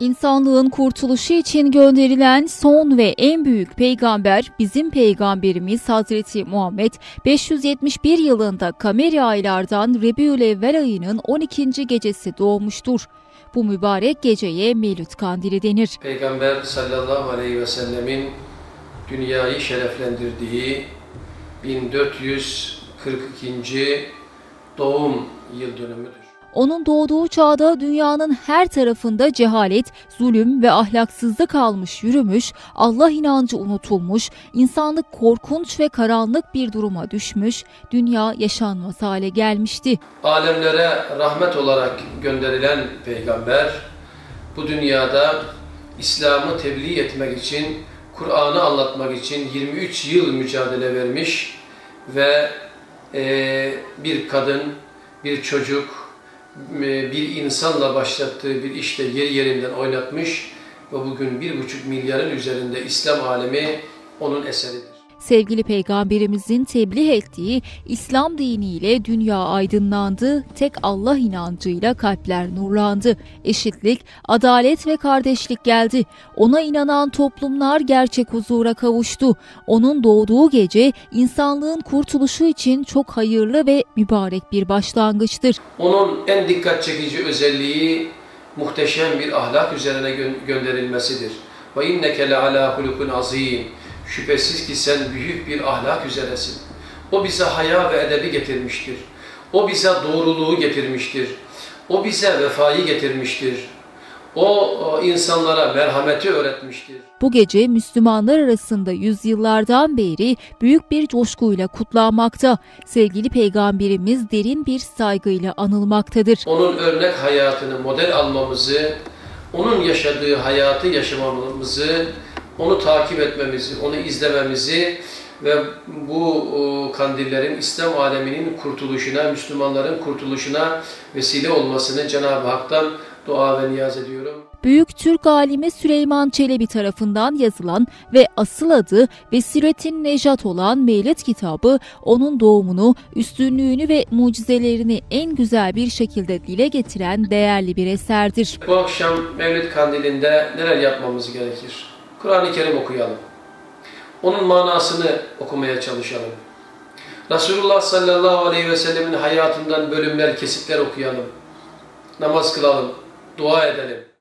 İnsanlığın kurtuluşu için gönderilen son ve en büyük peygamber bizim peygamberimiz Hazreti Muhammed 571 yılında kameri aylardan Rebiülevvel ayının 12. gecesi doğmuştur. Bu mübarek geceye Mevlüt Kandili denir. Peygamber sallallahu aleyhi ve sellemin dünyayı şereflendirdiği 1442. doğum yıl dönümüdür. Onun doğduğu çağda dünyanın her tarafında cehalet, zulüm ve ahlaksızlık almış yürümüş, Allah inancı unutulmuş, insanlık korkunç ve karanlık bir duruma düşmüş, dünya yaşanmaz hale gelmişti. Alemlere rahmet olarak gönderilen peygamber, bu dünyada İslam'ı tebliğ etmek için, Kur'an'ı anlatmak için 23 yıl mücadele vermiş ve bir kadın, bir çocuk, bir insanla başlattığı bir işte yerinden oynatmış ve bugün 1,5 milyarın üzerinde İslam alemi onun eseridir. Sevgili Peygamberimizin tebliğ ettiği İslam diniyle dünya aydınlandı, tek Allah inancıyla kalpler nurlandı. Eşitlik, adalet ve kardeşlik geldi. Ona inanan toplumlar gerçek huzura kavuştu. Onun doğduğu gece insanlığın kurtuluşu için çok hayırlı ve mübarek bir başlangıçtır. Onun en dikkat çekici özelliği muhteşem bir ahlak üzerine gönderilmesidir. Ve inneke le ala hulukun azim. Şüphesiz ki sen büyük bir ahlak üzeresin. O bize haya ve edebi getirmiştir. O bize doğruluğu getirmiştir. O bize vefayı getirmiştir. O insanlara merhameti öğretmiştir. Bu gece Müslümanlar arasında yüzyıllardan beri büyük bir coşkuyla kutlanmakta. Sevgili Peygamberimiz derin bir saygıyla anılmaktadır. Onun örnek hayatını model almamızı, onun yaşadığı hayatı yaşamamızı, onu takip etmemizi, onu izlememizi ve bu kandillerin İslam aleminin kurtuluşuna, Müslümanların kurtuluşuna vesile olmasını Cenab-ı Hak'tan dua ve niyaz ediyorum. Büyük Türk alimi Süleyman Çelebi tarafından yazılan ve asıl adı Besiretün Necat olan Mevlid kitabı, onun doğumunu, üstünlüğünü ve mucizelerini en güzel bir şekilde dile getiren değerli bir eserdir. Bu akşam Mevlid kandilinde neler yapmamız gerekir? Kur'an-ı Kerim okuyalım. Onun manasını okumaya çalışalım. Resulullah sallallahu aleyhi ve sellemin hayatından bölümler, kesitler okuyalım. Namaz kılalım, dua edelim.